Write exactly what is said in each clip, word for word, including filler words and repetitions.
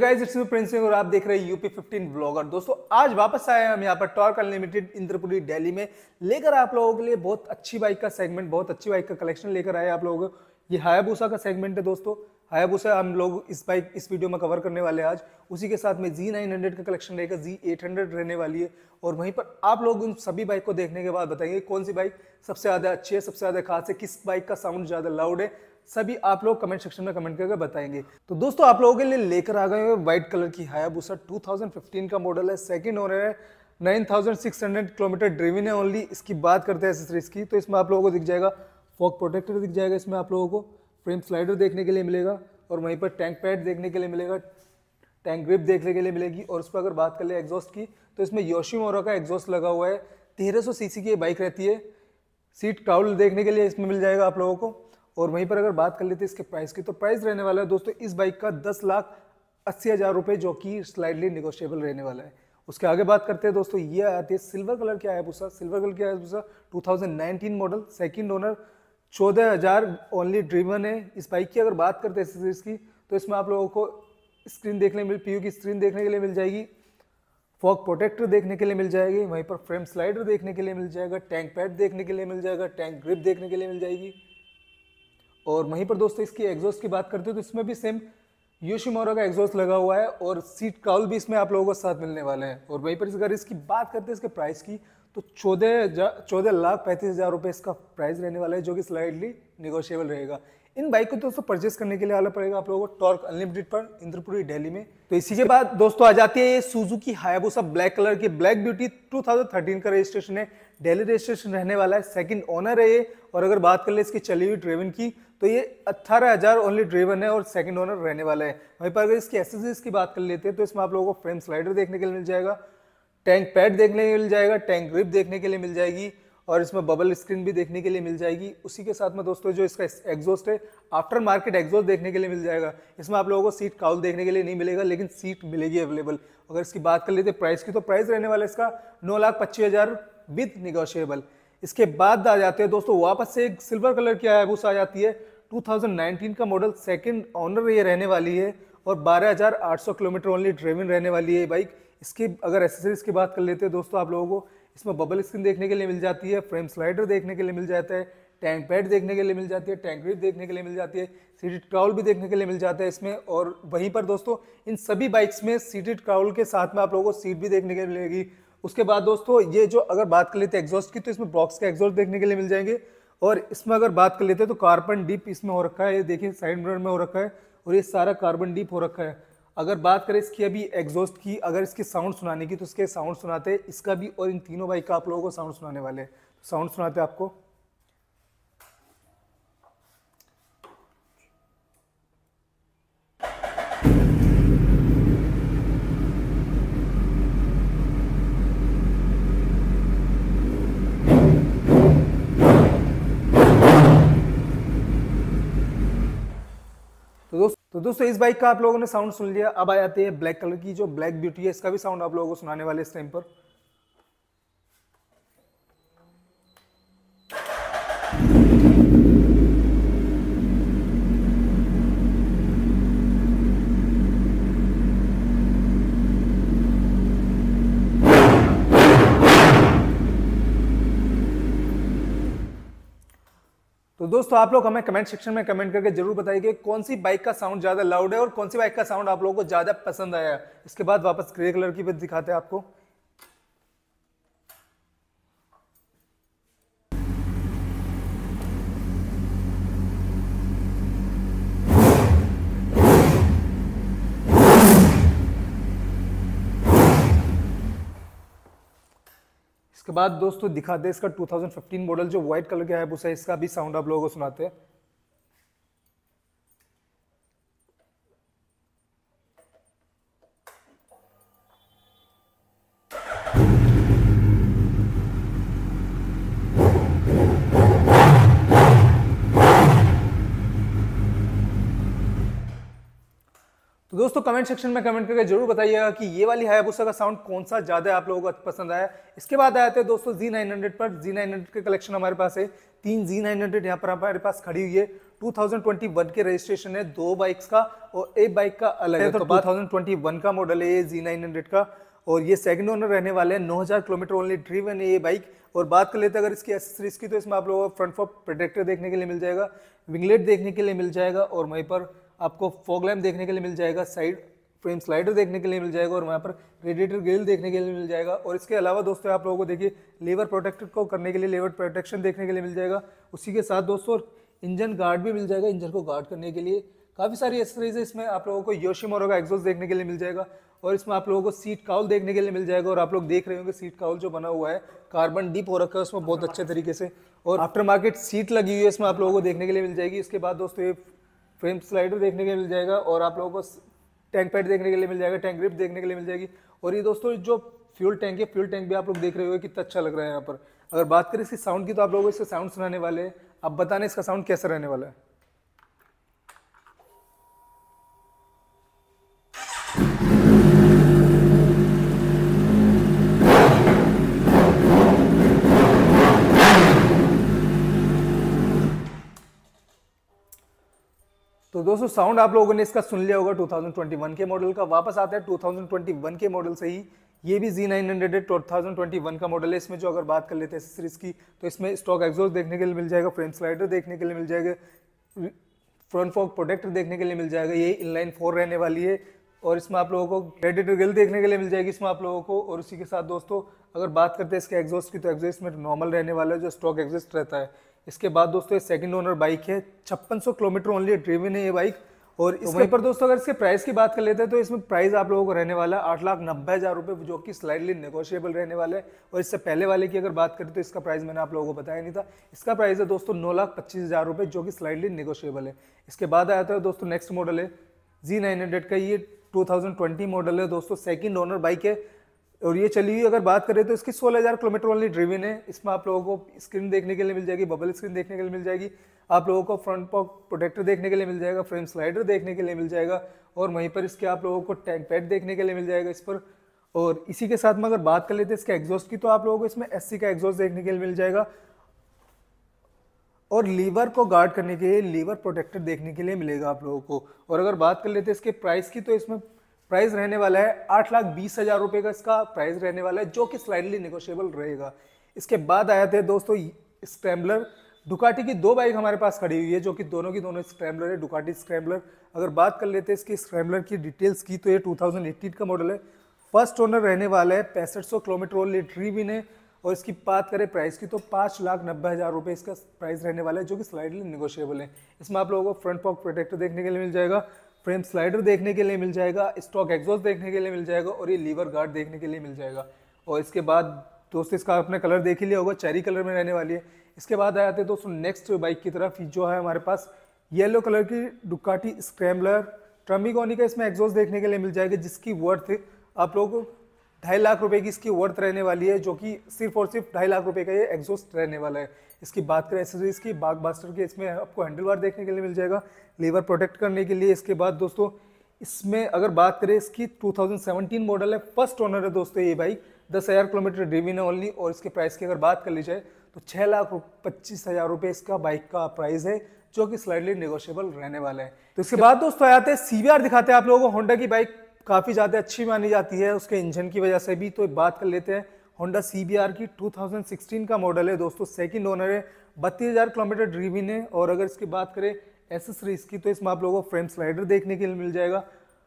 Guys, it's me Prince Singh और आप देख रहे हैं यूपी फिफ्टीन ब्लॉगर। दोस्तों आज वापस आए हम यहाँ पर टॉर्क अनलिमिटेड इंद्रपुरी दिल्ली में लेकर आप लोगों के लिए बहुत अच्छी बाइक का सेगमेंट, बहुत अच्छी बाइक का कलेक्शन लेकर आए आप लोगों को। ये हायाबुसा का सेगमेंट है दोस्तों। हायाबुसा हम लोग इस बाइक इस वीडियो में कवर करने वाले हैं आज। उसी के साथ में जी नाइन हंड्रेड का कलेक्शन रहेगा, जी एट हंड्रेड रहने वाली है और वहीं पर आप लोग उन सभी बाइक को देखने के बाद बताएंगे कौन सी बाइक सबसे ज्यादा अच्छी है, सबसे ज्यादा खास है, किस बाइक का साउंड ज्यादा लाउड है, सभी आप लोग कमेंट सेक्शन में कमेंट करके बताएंगे। तो दोस्तों आप लोगों के लिए लेकर आ गए हैं व्हाइट कलर की हायाबुसा। टू थाउजेंड फिफ्टीन का मॉडल है, सेकंड ओनर है, nine thousand six hundred kilometre driven है ओनली। इसकी बात करते हैं एक्सेसरीज की, तो इसमें आप लोगों को दिख जाएगा फॉग प्रोटेक्टर दिख जाएगा, इसमें आप लोगों को फ्रेम स्लाइडर देखने के लिए मिलेगा और वहीं पर टैंक पैड देखने के लिए मिलेगा, टैंक ग्रिप देखने के लिए मिलेगी। और उस पर अगर बात कर ले एग्जॉस्ट की, तो इसमें योशिमोरा का एग्जॉस्ट लगा हुआ है। तेरह सौ सीसी की बाइक रहती है। सीट काउल देखने के लिए इसमें मिल जाएगा आप लोगों को। और वहीं पर अगर बात कर लेते हैं इसके प्राइस की, तो प्राइस रहने वाला है दोस्तों इस बाइक का दस लाख अस्सी हज़ार रुपये, जो कि स्लाइडली निगोशिएबल रहने वाला है। उसके आगे बात करते हैं दोस्तों, ये आती है सिल्वर कलर की हायाबुसा। सिल्वर कलर की Hayabusa two thousand nineteen model, second owner, चौदह हज़ार ओनली ड्रिवन है। इस बाइक की अगर बात करते हैं इसकी, तो इसमें आप लोगों को स्क्रीन देखने मिल पीयू की स्क्रीन देखने के लिए मिल जाएगी, फॉग प्रोटेक्टर देखने के लिए मिल जाएगी, वहीं पर फ्रेम स्लाइडर देखने के लिए मिल जाएगा, टैंक पैड देखने के लिए मिल जाएगा, टैंक ग्रिप देखने के लिए मिल जाएगी। और वहीं पर दोस्तों इसकी एग्जॉस्ट की बात करते हो तो इसमें भी सेम योशिमोरा का एग्जॉस्ट लगा हुआ है और सीट काउल भी इसमें आप लोगों को साथ मिलने वाले हैं। और वहीं पर अगर इसकी बात करते हैं इसके प्राइस की, तो चौदह चौदह लाख पैंतीस हज़ार रुपये इसका प्राइस रहने वाला है, जो कि स्लाइडली निगोशिएबल रहेगा। इन बाइक को दोस्तों परचेस करने के लिए आना पड़ेगा आप लोगों को टॉर्क अनलिमिटेड पर इंद्रपुरी दिल्ली में। तो इसी के बाद दोस्तों आ जाती है ये सुजुकी हायाबुसा ब्लैक कलर की black beauty. Two thousand thirteen का रजिस्ट्रेशन है, दिल्ली रजिस्ट्रेशन रहने वाला है, सेकंड ओनर है ये। और अगर बात कर ले इसकी चली हुई ड्रिवन की, तो ये अट्ठारह हज़ार ओनली ड्रिवन है और सेकंड ओनर रहने वाला है। वहीं पर अगर इसकी एक्सेसरीज की बात कर लेते हैं, तो इसमें आप लोगों को फ्रेम स्लाइडर देखने के लिए मिल जाएगा, टैंक पैड देखने के लिए मिल जाएगा, टैंक ग्रिप देखने के लिए मिल जाएगी और इसमें बबल स्क्रीन भी देखने के लिए मिल जाएगी। उसी के साथ में दोस्तों जो इसका एग्जॉस्ट है, आफ्टर मार्केट एग्जॉस्ट देखने के लिए मिल जाएगा। इसमें आप लोगों को सीट काउल देखने के लिए नहीं मिलेगा, लेकिन सीट मिलेगी अवेलेबल। अगर इसकी बात कर लेते हैं प्राइस की, तो प्राइस रहने वाला है इसका नौ लाख पच्चीस हज़ार विद निगोशिएबल। इसके बाद आ जाते हैं दोस्तों वापस से एक सिल्वर कलर की हायाबुसा आ जाती है। टू थाउजेंड नाइनटीन का मॉडल, सेकंड ओनर ये रहने वाली है और बारह हज़ार आठ सौ किलोमीटर ओनली ड्रिवन रहने वाली है ये बाइक। इसकी अगर एक्सेसरीज की बात कर लेते हैं दोस्तों आप लोगों को, इसमें बबल स्क्रीन देखने के लिए मिल जाती है, फ्रेम स्लाइडर देखने के लिए मिल जाता है, टैंक पैड देखने के लिए मिल जाती है, टैंक ग्रिप देखने के लिए मिल जाती है, सीटेड क्राउल भी देखने के लिए मिल जाता है इसमें। और वहीं पर दोस्तों इन सभी बाइक्स में सीटेड क्राउल के साथ में आप लोगों को सीट भी देखने के लिए मिलेगी। उसके बाद दोस्तों ये जो अगर बात कर लेते हैं एग्जॉस्ट की, तो इसमें बॉक्स के एग्जॉस्ट देखने के लिए मिल जाएंगे। और इसमें अगर बात कर लेते हैं तो कार्बन डीप इसमें हो रखा है, ये देखिए साइड मिरर में हो रखा है और ये सारा कार्बन डीप हो रखा है। अगर बात करें इसकी अभी एग्जॉस्ट की, अगर इसकी साउंड सुनाने की, तो इसके साउंड सुनाते हैं इसका भी और इन तीनों बाइक का आप लोगों को साउंड सुनाने वाले हैं। साउंड सुनाते हैं आपको। तो दोस्तों तो दोस्तों इस बाइक का आप लोगों ने साउंड सुन लिया। अब आ जाती है ब्लैक कलर की जो ब्लैक ब्यूटी है, इसका भी साउंड आप लोगों को सुनाने वाले इस टाइम पर। तो दोस्तों आप लोग हमें कमेंट सेक्शन में कमेंट करके जरूर बताइए कि कौन सी बाइक का साउंड ज्यादा लाउड है और कौन सी बाइक का साउंड आप लोगों को ज्यादा पसंद आया। इसके बाद वापस ग्रे कलर की भी दिखाते हैं आपको। इसके बाद दोस्तों दिखाते हैं इसका टू थाउजेंड फिफ्टीन मॉडल जो व्हाइट कलर का हायाबुसा है, इसका भी साउंड आप लोगों को सुनाते हैं। तो दोस्तों कमेंट सेक्शन में कमेंट करके जरूर बताइएगा कि ये वाली हायाबुसा का साउंड कौन सा ज्यादा आप लोगों को पसंद आया। इसके बाद आते हैं दोस्तों जी नाइन हंड्रेड पर। जी नाइन हंड्रेड के कलेक्शन हमारे पास है, तीन जी नाइन हंड्रेड यहाँ पर हमारे पास खड़ी हुई है। टू थाउजेंड ट्वेंटी वन के रजिस्ट्रेशन है, दो बाइक्स का और एक बाइक का अलग है। तो टू थाउजेंड ट्वेंटी वन का मॉडल है ये जी नाइन हंड्रेड का और ये सेकंड ओनर रहने वाले हैं। नौ हज़ार किलोमीटर ओनली ड्रिवन है ये बाइक। और बात कर लेते हैं अगर इसकी एक्सेसरीज की, तो इसमें आप लोगों को फ्रंट फॉग प्रोटेक्टर देखने के लिए मिल जाएगा, विंगलेट देखने के लिए मिल जाएगा और वहीं पर आपको फॉग लैम्प देखने के लिए मिल जाएगा, साइड फ्रेम स्लाइडर देखने के लिए मिल जाएगा और वहाँ पर रेडिएटर ग्रिल देखने के लिए मिल जाएगा। और इसके अलावा दोस्तों आप लोगों को देखिए लेवर प्रोटेक्टर को करने के लिए लेवर प्रोटेक्शन देखने के लिए मिल जाएगा। उसी के साथ दोस्तों इंजन गार्ड भी मिल जाएगा, इंजन को गार्ड करने के लिए काफ़ी सारी एक्सेसरीज है। इसमें आप लोगों को योशिमोरो का एग्जॉस्ट देखने के लिए मिल जाएगा और इसमें आप लोगों को सीट काउल देखने के लिए मिल जाएगा। और आप लोग देख रहे होंगे सीट काउल जो बना हुआ है कार्बन डीप हो रखा है उसमें बहुत अच्छे तरीके से, और आफ्टर मार्केट सीट लगी हुई है इसमें आप लोगों को देखने के लिए मिल जाएगी। इसके बाद दोस्तों ये फ्रेम स्लाइडर देखने के लिए मिल जाएगा और आप लोगों को टैंक पैड देखने के लिए मिल जाएगा, टैंक ग्रिप देखने के लिए मिल जाएगी। और ये दोस्तों जो फ्यूल टैंक है, फ्यूल टैंक भी आप लोग देख रहे हो कितना अच्छा लग रहा है यहाँ पर। अगर बात करें इसकी साउंड की, तो आप लोगों को इसका साउंड सुनाने वाले हैं। आप बताने इसका साउंड कैसा रहने वाला है। तो दोस्तों साउंड आप लोगों ने इसका सुन लिया होगा टू थाउजेंड ट्वेंटी वन के मॉडल का। वापस आता है टू थाउजेंड ट्वेंटी वन के मॉडल से ही, ये भी जी नाइन हंड्रेड है, टू थाउजेंड ट्वेंटी वन का मॉडल है। इसमें जो अगर बात कर लेते हैं एक्सेसरीज की, तो इसमें स्टॉक एग्जॉस्ट देखने के लिए मिल जाएगा, फ्रेम स्लाइडर देखने के लिए मिल जाएगा, फ्रंट फॉग प्रोटेक्टर देखने के लिए मिल जाएगा, ये इनलाइन फोर रहने वाली है। और इसमें आप लोगों को रेडिएटर ग्रिल देखने के लिए मिल जाएगी इसमें आप लोगों को। और उसी के साथ दोस्तों अगर बात करते हैं इसके एग्जॉस्ट की, तो एग्जॉस्ट में नॉर्मल रहने वाला है जो स्टॉक एग्जॉस्ट रहता है। इसके बाद दोस्तों ये सेकंड ओनर बाइक है, छप्पन सौ किलोमीटर ओनली ड्रिवन है ये बाइक। और इसके वहीं पर दोस्तों अगर इसके प्राइस की बात कर लेते हैं, तो इसमें प्राइस आप लोगों को रहने वाला है आठ लाख नब्बे हज़ार रुपये, जो कि स्लाइडली नेगोशिएबल रहने वाला है। और इससे पहले वाले की अगर बात करें तो इसका प्राइस मैंने आप लोगों को बताया नहीं था, इसका प्राइस है दोस्तों नौ लाख पच्चीस हज़ार रुपये, जो कि स्लाइडली नेगोशिएबल है। इसके बाद आया था दोस्तों नेक्स्ट मॉडल है जी नाइन हंड्रेड का, ये टू थाउजेंड ट्वेंटी मॉडल है दोस्तों, सेकेंड ओनर बाइक है। और ये चली हुई अगर बात करें तो इसकी सोलह हज़ार किलोमीटर ओनली ड्रिवन है। इसमें आप लोगों को स्क्रीन देखने के लिए मिल जाएगी, बबल स्क्रीन देखने के लिए मिल जाएगी, आप लोगों को फ्रंट फॉग प्रोटेक्टर देखने के लिए मिल जाएगा, फ्रेम स्लाइडर देखने के लिए मिल जाएगा और वहीं पर इसके आप लोगों को टैंक पैड देखने के लिए मिल जाएगा इस पर। और इसी के साथ में अगर बात कर लेते हैं इसके एग्जॉस्ट की, तो आप लोगों को इसमें एससी का एग्जॉस्ट देखने के लिए मिल जाएगा और लीवर को गार्ड करने के लिए लीवर प्रोटेक्टर देखने के लिए मिलेगा आप लोगों को। और अगर बात कर लेते हैं इसके प्राइस की, तो इसमें प्राइस रहने वाला है आठ लाख बीस हजार रुपए का इसका प्राइस रहने वाला है, जो कि स्लाइडली नेगोशिएबल रहेगा। इसके बाद आए थे दोस्तों स्क्रैम्बलर, डुकाटी की दो बाइक हमारे पास खड़ी हुई है, जो कि दोनों की दोनों स्क्रैम्बलर है, डुकाटी स्क्रैम्बलर। अगर बात कर लेते हैं इसकी स्क्रैम्बलर की डिटेल्स की, तो ये टू थाउजेंड एटीन का मॉडल है, फर्स्ट ओनर रहने वाला है, पैंसठ सौ किलोमीटर ओनली ड्रिवन है। और इसकी बात करें प्राइस की, तो पाँच लाख नब्बे हज़ार रुपये इसका प्राइस रहने वाला है, जो कि स्लाइडली नेगोशिएबल है। इसमें आप लोगों को फ्रंट फॉग प्रोटेक्टर देखने के लिए मिल जाएगा, फ्रेम स्लाइडर देखने के लिए मिल जाएगा, स्टॉक एग्जॉस्ट देखने के लिए मिल जाएगा और ये लीवर गार्ड देखने के लिए मिल जाएगा। और इसके बाद दोस्तों इसका आपने कलर देख ही लिया होगा, चेरी कलर में रहने वाली है। इसके बाद आते हैं दोस्तों नेक्स्ट बाइक की तरफ, जो है हमारे पास येलो कलर की डुकाटी स्क्रैम्बलर ट्रम्बिगोनी का इसमें एग्जॉस्ट देखने के लिए मिल जाएगा, जिसकी वर्थ आप लोगों को ढाई लाख रुपए की इसकी वर्थ रहने वाली है, जो कि सिर्फ और सिर्फ ढाई लाख रुपए का ये एग्जॉस्ट रहने वाला है। इसकी बात करें एक्सेसरीज की, बाग बास्टर की, इसमें आपको हैंडल बार देखने के लिए मिल जाएगा, लीवर प्रोटेक्ट करने के लिए। इसके बाद दोस्तों इसमें अगर बात करें इसकी टू थाउजेंड सेवनटीन मॉडल है, फर्स्ट ओनर है दोस्तों ये बाइक, दस हज़ार किलोमीटर ड्रिवन है ओनली। और इसके प्राइस की अगर बात कर ली जाए तो छः लाख पच्चीस हज़ार रुपये इसका बाइक का प्राइस है, जो कि स्लाइडली नेगोशिएबल रहने वाला है। तो इसके बाद दोस्तों आते हैं सीबीआर दिखाते हैं आप लोगों को। होंडा की बाइक काफ़ी ज़्यादा अच्छी मानी जाती है उसके इंजन की वजह से भी। तो बात कर लेते हैं होंडा सीबीआर की, टू थाउजेंड सिक्सटीन का मॉडल है दोस्तों, सेकंड ओनर है, बत्तीस हज़ार किलोमीटर ड्रिवन है। और अगर इसकी बात करें एसेसरीज की, तो इसमें आप लोगों को फ्रेम स्लाइडर देखने के लिए मिल जाएगा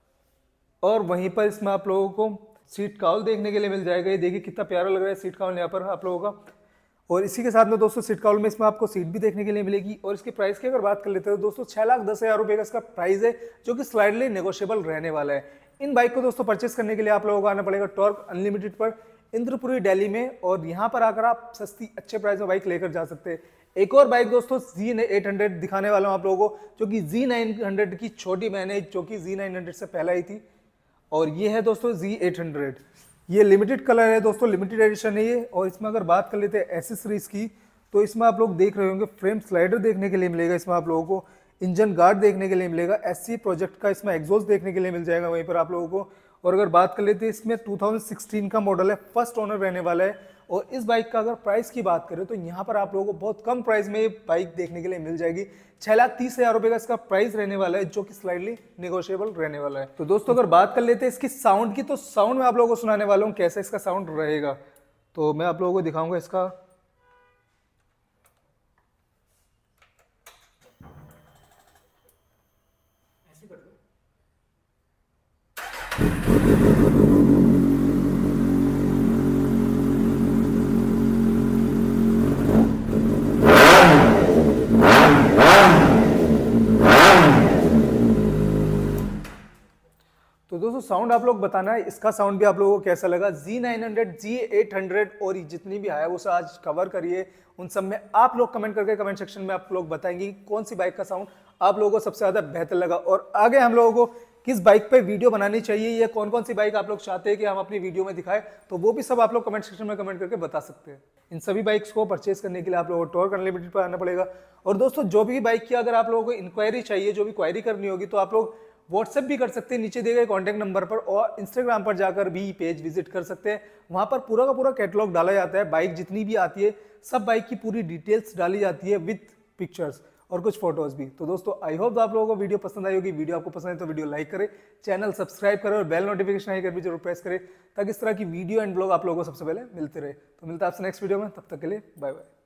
और वहीं पर इसमें आप लोगों को सीट काउल देखने के लिए मिल जाएगा। ये देखिए कितना प्यारा लग रहा है सीट काउल यहाँ पर आप लोगों का। और इसी के साथ में दोस्तों सीट काउल में इसमें आपको सीट भी देखने के लिए मिलेगी। और इसके प्राइस की अगर बात कर लेते हैं तो दोस्तों छः लाख दस हज़ार रुपये का इसका प्राइस है, जो कि स्लाइडली नेगोशिएबल रहने वाला है। इन बाइक को दोस्तों परचेस करने के लिए आप लोगों को आना पड़ेगा टॉर्क अनलिमिटेड पर, इंद्रपुरी दिल्ली में। और यहाँ पर आकर आप सस्ती अच्छे प्राइस में बाइक लेकर जा सकते हैं। एक और बाइक दोस्तों जी एट हंड्रेड दिखाने वाला हूँ आप लोगों को, जो कि जी नाइन हंड्रेड की छोटी बहन है, जो कि जी नाइन हंड्रेड से पहले आई थी। और ये है दोस्तों जी एट हंड्रेड, ये लिमिटेड कलर है दोस्तों, लिमिटेड एडिशन है ये। और इसमें अगर बात कर लेते हैं एसेसरीज की, तो इसमें आप लोग देख रहे होंगे फ्रेम स्लाइडर देखने के लिए मिलेगा इसमें आप लोगों को, इंजन गार्ड देखने के लिए मिलेगा, एससी प्रोजेक्ट का इसमें एग्जॉस्ट देखने के लिए मिल जाएगा वहीं पर आप लोगों को। और अगर बात कर लेते हैं इसमें दो हज़ार सोलह का मॉडल है, फर्स्ट ओनर रहने वाला है। और इस बाइक का अगर प्राइस की बात करें तो यहाँ पर आप लोगों को बहुत कम प्राइस में ये बाइक देखने के लिए मिल जाएगी। छह लाख तीस हजार रुपए का इसका प्राइस रहने वाला है, जो कि स्लाइडली नेगोशिएबल रहने वाला है। तो दोस्तों अगर बात कर लेते हैं इसकी साउंड की, तो साउंड में आप लोगों को सुनाने वाला हूँ कैसा इसका साउंड रहेगा। तो मैं आप लोगों को दिखाऊंगा इसका। तो दोस्तों साउंड आप लोग बताना है इसका साउंड भी आप लोगों को कैसा लगा। G nine hundred, G eight hundred और जितनी भी है वो सब आज कवर करिए, उन सब में आप लोग कमेंट करके कमेंट सेक्शन में आप लोग बताएंगे कौन सी बाइक का साउंड आप लोगों को सबसे ज्यादा बेहतर लगा, और आगे हम लोगों को किस बाइक पे वीडियो बनानी चाहिए या कौन कौन सी बाइक आप लोग चाहते हैं कि हम अपनी वीडियो में दिखाएं, तो वो भी सब आप लोग कमेंट सेक्शन में कमेंट करके बता सकते हैं। इन सभी बाइक्स को परचेज करने के लिए आप लोगों को टॉर्क अनलिमिटेड पर आना पड़ेगा। और दोस्तों जो भी बाइक की अगर आप लोगों को इंक्वायरी चाहिए, जो भी क्वायरी करनी होगी, तो आप लोग व्हाट्सएप भी कर सकते हैं नीचे दिए गए कॉन्टैक्ट नंबर पर, और इंस्टाग्राम पर जाकर भी पेज विजिट कर सकते हैं। वहां पर पूरा का पूरा कैटलॉग डाला जाता है, बाइक जितनी भी आती है सब बाइक की पूरी डिटेल्स डाली जाती है विद पिक्चर्स और कुछ फोटोज भी। तो दोस्तों आई होप आप लोगों को वीडियो पसंद आई होगी। वीडियो आपको पसंद है तो वीडियो लाइक करें, चैनल सब्सक्राइब करें और बेल नोटिफिकेशन आइकन भी जरूर प्रेस करें, ताकि इस तरह की वीडियो एंड ब्लॉग आप लोगों को सबसे पहले मिलते रहे। तो मिलता है आपसे नेक्स्ट वीडियो में, तब तक के लिए बाय बाय।